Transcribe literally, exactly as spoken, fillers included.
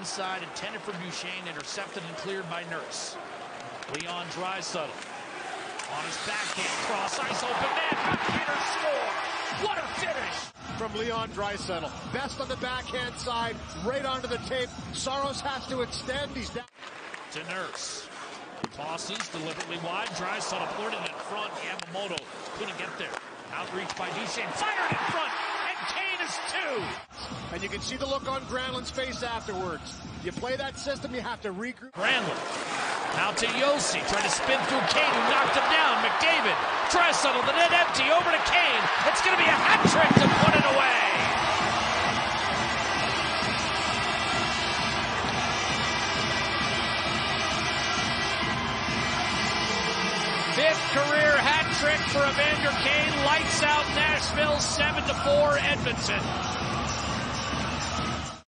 inside, intended for Duchesne, intercepted and cleared by Nurse. Leon Draisaitl on his backhand, cross ice, open net, backhander score. What a finish from Leon Draisaitl. Best on the backhand side, right onto the tape. Saros has to extend. He's down to Nurse. Tosses deliberately wide. Draisaitl poured it in front. Yamamoto couldn't get there. Outreach by Duchesne, fired in front, and Kane is two. And you can see the look on Granlund's face afterwards. You play that system, you have to regroup. Granlund, now to Yossi, trying to spin through Kane, who knocked him down. McDavid, Draisaitl, the net empty, over to Kane. It's going to be a hat trick to put it away. Fifth career hat trick for Evander Kane. Lights out Nashville, seven to four Edmonton.